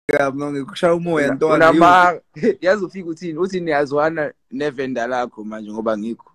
ngikushaya umoya ntwana. Unama yazi ufika uthi niyazwana nevenda lakho manje ngoba ngikho.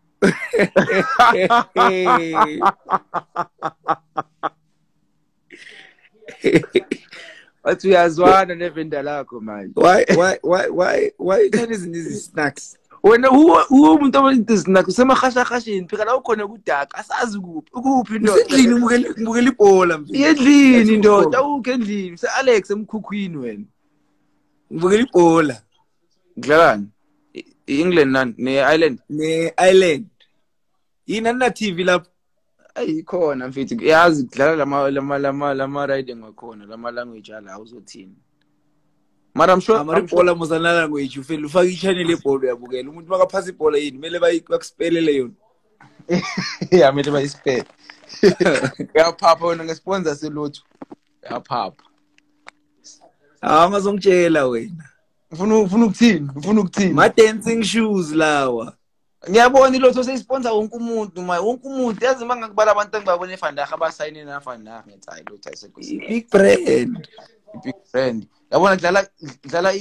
Wathi uyazwana nevenda lakho manje. Why you tell these snacks? Wena umuntu owenza izinakho semahashahashini phela la ukhona kudaka asazi kuphi indoda. Endlini ngibukela ibhola mfethu. Endlini ndoda ukho endlini Alex emkhukhwini wena. Ngibukela ibhola. Ngidlalani? England nani ne-Ireland. Yini na TV lapho? Ayikhona mfethu yazi kudlala lama riding ngakhona lama language ala uzothini. Mara I'm sure ibhola muzana language ufela ufaka i-channel ebhola uyabukela umuntu makaphasa ibhola yini kumele bakusipelele yona. Yeah mele bayispele. Yaphapha wena ngesponsor selothu. Yaphapha. Angazongitshela wena. Ufuna ukuthini? Ma dancing shoes lawa. Ngiyabona ilotho seyisponsor wonke umuntu wonke umuntu yazi mangakubala abantu engibabona eFandaga abasayine naFandaga ngithi hayi lotho ayisekho. Big brand. Yabona dlala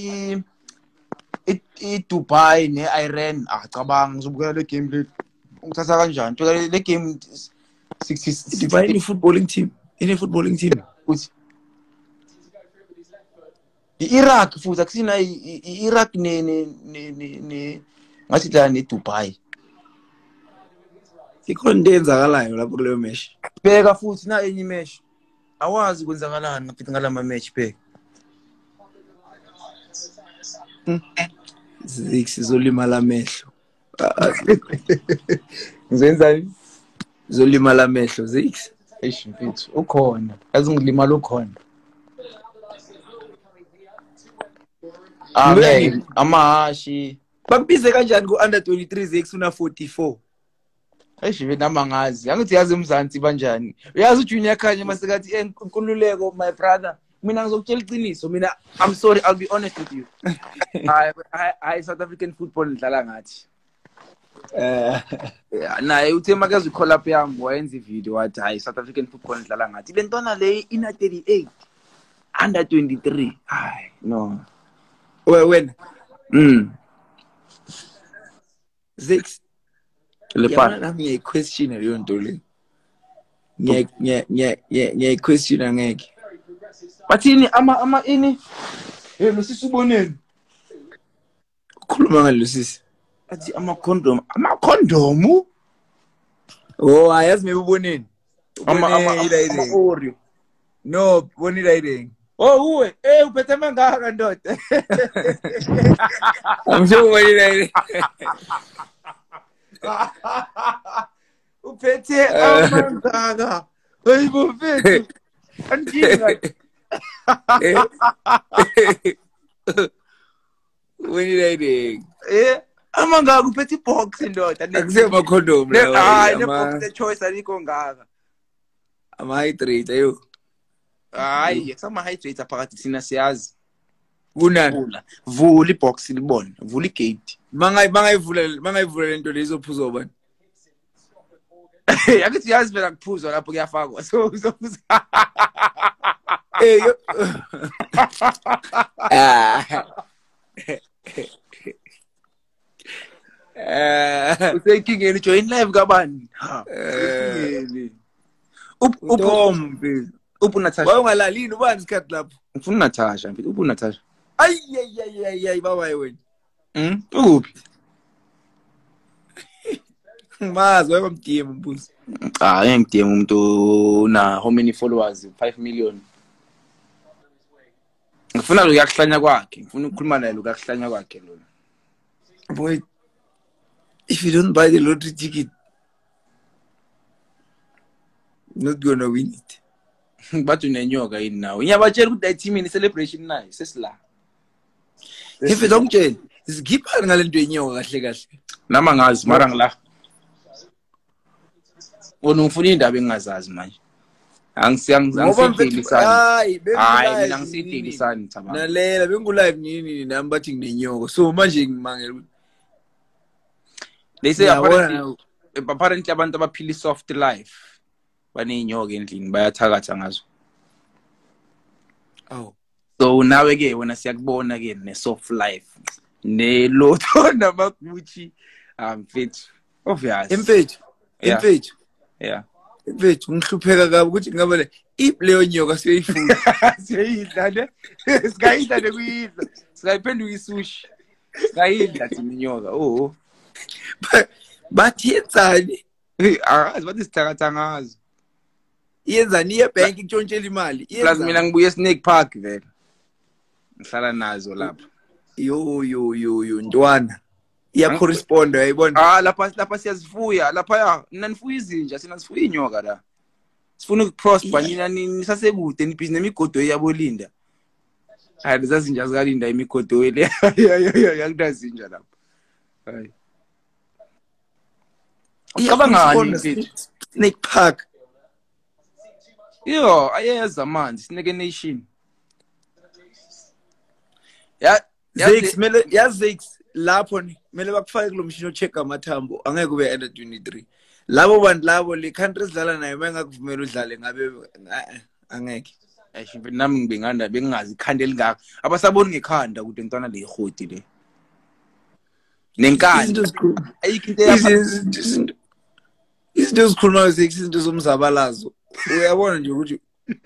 Dubai ne-Iran cabanga ngizobukela le game le ungithatha kanjani thola le game 60 Dubai footballing team uthi i-Iraq futhi akusina i-Iraq ne ngathi la ne-Dubai ikhona into eyenzakalayo lapho kuleyo match. Bheka futhi na enye match awazi kwenzakalani ngaphethe ngalama match bheka. Sizolimala amehlo. Ngizenzani? Zolimala amehlo Zix. Eish mfethu ukhona. Yazi ngilimala ukhona. Amen. Amahashi. Bakubize kanjani ku under 23 Zix una 44? Eish nama ngazi. Angithi yazi umzansi banjani. Uyazi uJunior Khanye masekathi enkululeko my brother. Mina ngizokutshela iqiniso mina I'm sorry I'll be honest with you. I South African football ngidlala ngathi. Naye uthe makazi collab yami wayenza ivideo wathi hayi South African football ngidlala ngathi. Le ntwana le ina 38 under 23. Hayi no. Wena. Zix. Lepana nami ngiyayiquestion leyo nto le. Ngiyayiquestion angeke. Bathini ama ini? Lusisi uboneni. Ukhuluma ngalo sisi. Athi ama-condom. Oh ayazi maybe uboneni. Ama Oreo. No, boni riding. Oh uwe, uphethe mangaka ndoda. Amsho boni riding. Uphethe amangaka. Hey bofethu. Anjinga. When did I dig? Amangaka uphethe box ndoda. Akusema condom la. Hayi ne box the choice alikho ngaka. Ama-hydrate ayo. Hayi sama-hydrate phakathi sina siyazi. Kunani? Vula ibox libone, vula igate. Mangayivula lento lezophuza ubani. Yakithi yazi phela kuphuzwa lapho kuyafakwa. So uzophuza. Usekingeni join live kabani? Natasha. Why ungalalini ubani isikhathi lapho? Ngifuna Natasha mfethu, Natasha. Ay baba wena. Ukuphi? Mazi wayebamdm mbuzi. Engidm umuntu na how many followers? 5 million. Ngifuna lo yakuhlanya kwakhe, ngifuna ukukhuluma naye lo yakuhlanya kwakhe lo. Boy, if you don't buy the lottery ticket, you're not gonna win it. But unenyoka yini nawe. Ngiyabatshela ukuthi team ini celebration nayo sesila. If you don't tell, isikhipha ngalento yenyoka kahle. Nama ngazi mara ngila. Wona ufuna indaba engazazi manje. Angisidelisani. Hayi mina ngisidelisani thaba. Nalela bengilive nini nami bathi nginenyoka. So manje ngimangela. They say apparently abantu abaphila soft life banenyoka endlini bayathakatha ngazo. Oh. So nawe ke wena siyakubona ke ne soft life ne lotho namagucci mfethu obvious Emfethu yeah mfethu ngihlupheka kabi ukuthi ngabe le leyo nyoka siyoyifuna siyayidla ne sikayidla ne kuyidla sikayiphenduka isushi sikayidla thina inyoka bathi yenzani akazi bathi sithakatha ngazo yenzani iye bank ikutshontshela imali plus mina ngibuye Snake Park vele ngihlala nazo lapha yo ntwana iya correspond uyayibona lapha siyazifuya lapha nanifuya izinja sinasifuya inyoka la sifuna ukuprosper nina nisasekude nibhizinesi nemigodo yabolinda hayi zazinja zikalinda imigodo le yakudazinja lapha hayi ucabangani Snake Park yo ayeza amanzi Snake Nation Zix lapho kumele bakufake kulo mshini ocheck amathambo angeke ube under 23 labo bantu labo le country sidlala nayo mangakuvumela udlale ngabe angeke ayishimpe nami ngibenganda bengazi ikhanda elingaka abasaboni ngekhanda ukuthi ntwana le ihoti le nenkani ayikho into izinto ezikhulumayo izinto zomzabalazo uyabona nje ukuthi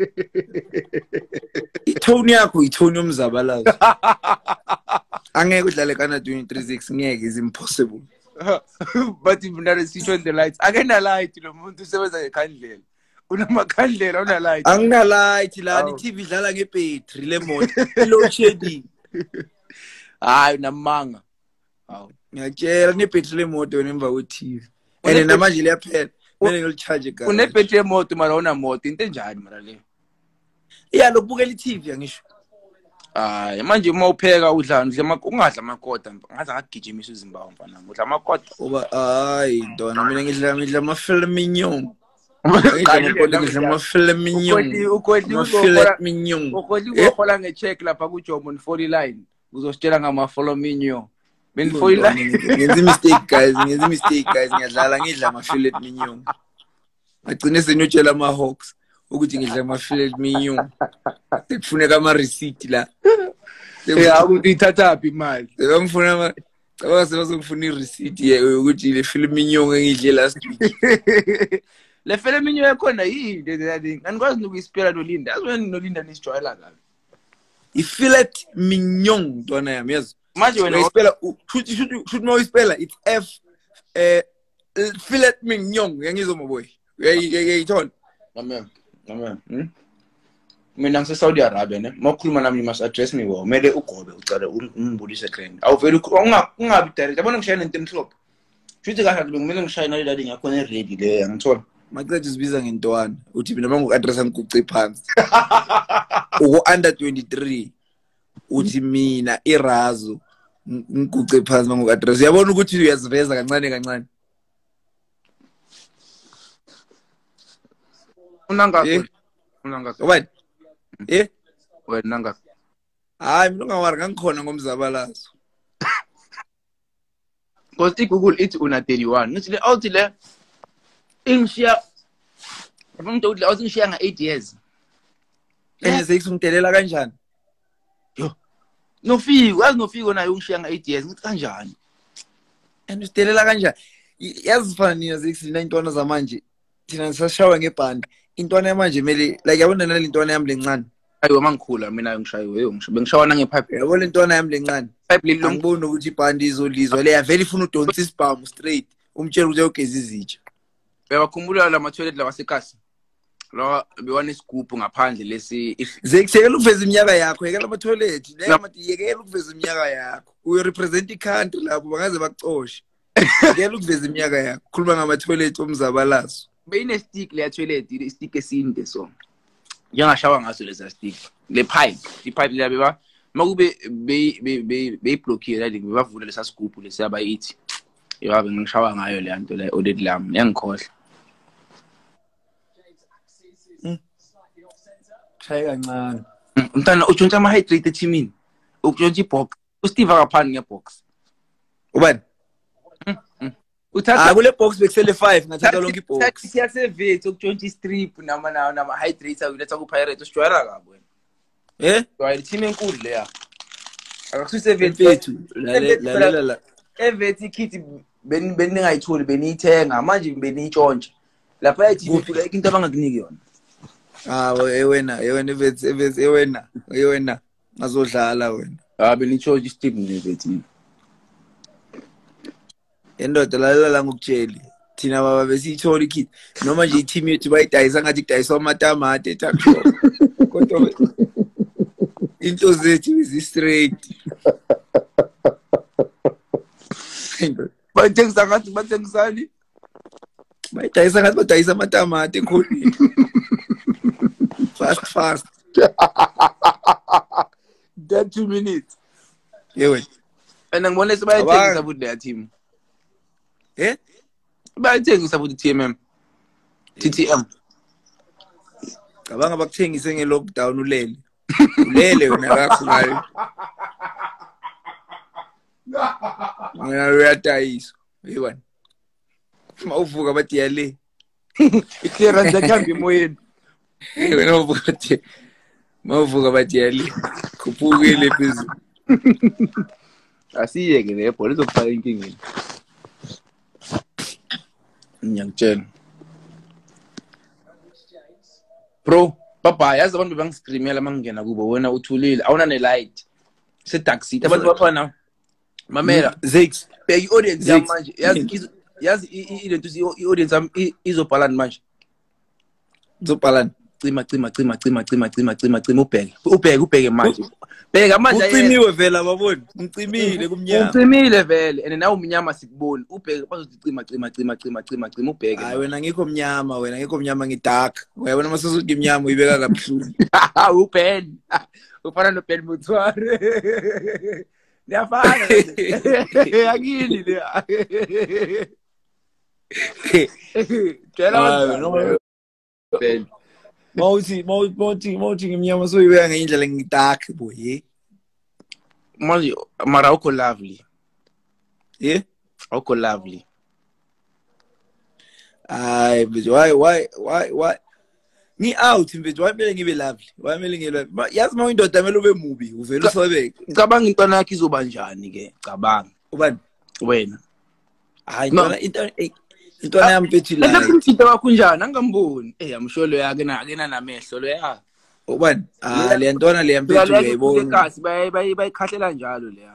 itone yakho itone yomzabalazo angeke udlale kana 23-6 ngeke is impossible but if not switch on the lights akena light lo muntu usebenza ngekhandlela unamakhandlela una light angina light la iTV idlala ngebhetri lemoto load shedding hayi namanga ngiyatshela nebhetri lemoto wena emva kweTV and namanje liyaphela kumele ngilcharge ekhaya unebhetri yemoto mara una moto into enjani mara le lokubukela iTV angisho hayi manje uma upheka udla ungadla amakota ngaze ngagijimisa izimbawu mfana udla amakota ngoba hayi ntwana mina ngidla amafilm mignon ngidla amafilm mignon ukhola ukhola ngecheck lapha ku Jomo 40 line uzositshela ngama follow mignon ben 40 line ngenza mistake guys ngidla amafilm mignon agcine seniyotshela ama Hawks ukuthi ngidla amafilm mignon kufuneka ama receipt la ukuthi ithathaphi imali ngifuna bazongifuna i-receipt ukuthi le film mignon engidle last week le film mignon yakhona yini angikwazi nokuyispela nolinda azweni nolinda nisijwayela kabi i-fillet mignon ntwana yami yazi manje wena uyispela should know uyispela it's F fillet mignon yangizomaboy uyayithola amen mina ngise-Saudi Arabia ne makhuluma nami you must address me well kumele ugobe ucala ungibulise grand awuveli ungabi direct yabona ngishayela into emhlophe futhi kahle kumele ngishayela le lady ngakhona ready le angithola maqedwe sibiza ngentwana uthi mina mangu-addressa ngiguce phansi uku-under 23 uthi mina irazo ngiguce phansi mangu-address uyabona ukuthi uyaziveza kancane unangakho ubani wena ngakho hayi mina ungawari ngangikhona ngomzabalazo because iGoogle ithi una 31 ngithi le awuthi le ingishiya umuntu udla awuthi ngishiya nga 8 years sengisukundelela kanjani yo nofiko nayo ungishiya nga 8 years ngithi kanjani and usidelela kanjani yazifana nina zekusina intwana zamanje thina sashawa ngebhandi intwana yamanje mele like yabona nale intwana yami lencane ayiwa mangikhula mina ngishayiwe bengishawana ngepipe yabona intwana yami lencane pipe leli ngibona ukuthi ibhandi izolizwa le yavela ifuna udonsa isibhamu straight umtshela ukuthi uyogeza izitsha uyabakhumbula la toilet la wasekasi lo bewane isigubhu ngaphandle lesi zekuyekela ukuveza iminyaka yakho yekela ama toilet le mathi yekela ukuveza iminyaka yakho uyo represent i-country lapho bangaze bakucoshe yekela ukuveza iminyaka yakho khuluma ngama toilet omzabalazo beyine stick le toilet stick esinde so njengashawa ngaso lesa stick le pipe le beba makube beyiblockile la bevavula lesa sigubhu lesi abayithi yabe ngishawa ngayo le nto la audit lam yangikhohle shaye kancane mntana utshontsha ama hydrate teamini ukutshontsha ibox uSteve akaphani ngebox ubani uthatha kule box bekusele 5 ngathatha lonke ibox siyasevethe ukutshontsha istrip nama hydrates awuletha ku pirate usijwayela kabi wena Right, team enkulu leya. Akakususe Mfethu lalela la. Evethi kit beningayitholi beniyithenga manje beniyitshontsha. Lapha eTV like into abangakuniki yona. Wena evethi wena ngazodlala wena. Benitshontsha isiteam nevethi. Indoda lalela ngokutsheli. Thina baba besiyithola ikit noma nje i-team yethu bayidayisa ngathi kudayiswa amatamati eTakshop. Kodwa into zethu is-straight. Bathengisa ngathi bathengisani? Bayidayisa ngathi badayisa amatamati ekhoneni. Fast. That 2 minutes. Yewe. And ngibona sebayithengisa futhi leya team. Bayithengisa futhi TMM. TTM. Cabanga bakuthengise nge-lockdown ulele. Ulele wena kakhulu. Mina uyadayisa. Yewani. Mawuvuka bathi yale. I-clearance yakhambi emoyeni. Wena mawuvuka bathi yale. Khuphukile phezulu. Asiyeke le bhola izokufaka inkingeni. Ngiyakutshela. Bro, baba yazi abantu bangiscreamela mangena kubo wena uthulile awuna ne-light. Se-dark seat abantu bafana mamela Zix. bheka i-audience yami manje yazi ilento i-audience yami izobhalani manje. Izobhalani? Cima ubheke manje. Bheka manje ucimiwe vele ababoni. Ngicimile kumnyama. Ucimile vele and nawe umnyama sikuboni. Ubheke bazothi cima ubheke. Hayi wena ngikho mnyama ngidark. Uyabona masuzuthi imnyama uyibeka kabuhlungu. Upen. Ufana no pen mutware. Niyafana. Yakini le. Tshela pen. Mawuthi ngimnyama so uyibeka ngendlela ngidark boy. Manje mara uko lovely. Uko lovely. Ay, but why? Ni out mfethu wamele ngibe lovely. Wamele ngibe yazi mawindoda mele ube mubi uvela usabeke. Cabanga intwana yakhe izoba njani ke? Cabanga. Ubani? Wena. Hayi intwana yami mfethu la. Into yakho njani angamboni? Amsholo yake akena namehlo lo ya. Ubani? Le ntwana le mfethu uyayibona. Bayikhahlela njalo leya.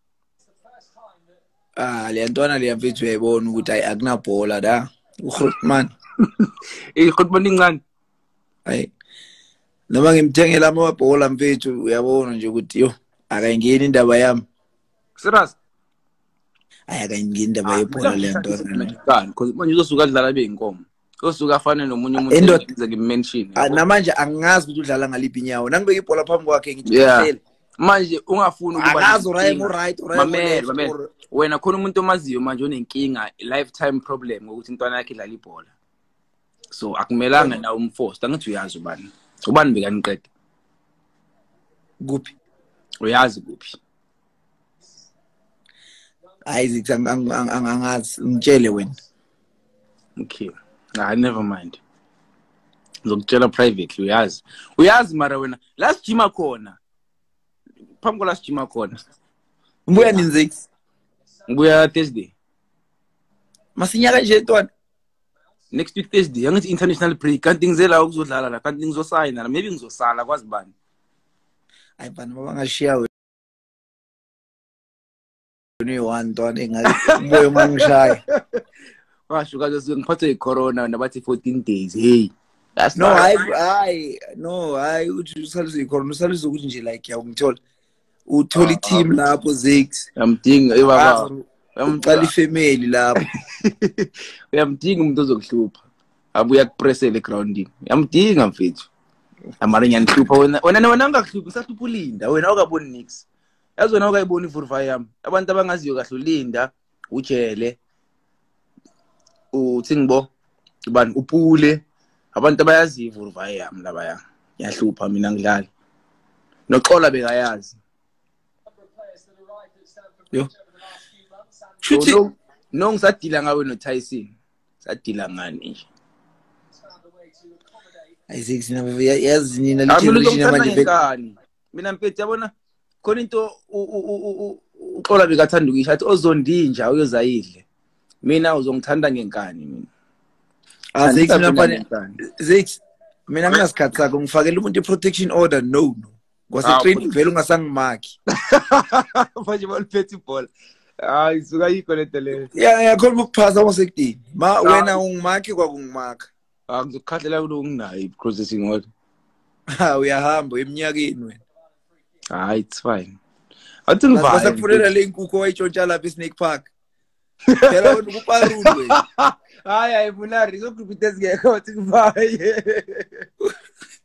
Le ntwana le mfethu uyayibona ukuthi akunabhola da. uGrootman. Grootman incane. Hayi. Noma ngimthengela amabhola mfethu uyabona nje ukuthi yo akayingeni indaba yami. Serious? Akayingeni indaba yebhola le ntwana. Because manje uzosuka adlala beyinkomo. Uzosuka afane nomunye umuntu engize ngimmention. Namanje angazi ukuthi udlala ngaliphi inyawo. Nangibeka ibhola phambi kwakhe ngithi hlele. Manje ungafuni ukuba akazo right. Mamela. Wena khona umuntu omaziyo manje onenkinga lifetime problem ukuthi intwana yakhe idlala ibhola. So akumelanga na umforce angithi uyazi ubani bekaniqeda kuphi uyazi kuphi Isaac angazi ngitshele wena. Okay, never mind. Ngizokutshela privately uyazi mara wena last gym khona phambi last gym khona ubuya ninzi ngibuya Thursday masinyaka nje ntwana next week Thursday angithi international break kanti ngizela ukuzodlala la kanti ngizosayina maybe ngizosala kwazi bani hayi bani bangashiya wena one ntwana engathi ubuye mangishaya washo kaze ngiphathe icorona nabathi 14 days hey that's no hayi uthi usalise icorona usalise ukuthi nje like yakungithola uthola i-team lapho Zix yamdinga baba uyamqala ifamily lapho uyamdinga umuntu ozokuhlupha abuya kupressele grounding yamdinga mfethu amara nyanhlupha wena ungakuhluphi usahlupha ulinda wena awukaboni nix yazi wena awukayiboni ivurva yami abantu abangaziyo kahle ulinda ujele uThingbo ubani upule abantu abayazi ivurva yami labaya yahlupha mina ngidlala noxola bekayazi yo shuthi no ngisadila ngawe no Tyson sadila ngani nje Isaac sina yazi nina lithi manje mina mfethu yabona khona into uxola bekathanda ukisho athi ozondinja uyozayidle mina uzongithanda ngenkani mina Azikho mina phane Zix mina nginasikhathi sakho ngifakela umuntu i-protection order no kwase training vele ungasangimaki manje baliphethe ibhola hayi suka yikho lento leyo yakhona ukuphasa wasekudini wena ungimaki kwakungimaka ngizokukhahlela kulunginayo i-processing order uyahamba eminyakeni wena hayi it's fine athi ngivale basakufunela le nkukhu wayitshontsha lapha eSnake Park phela wena ukuparulu wena hayi Monare zokukhipha ezingekho athi ngivale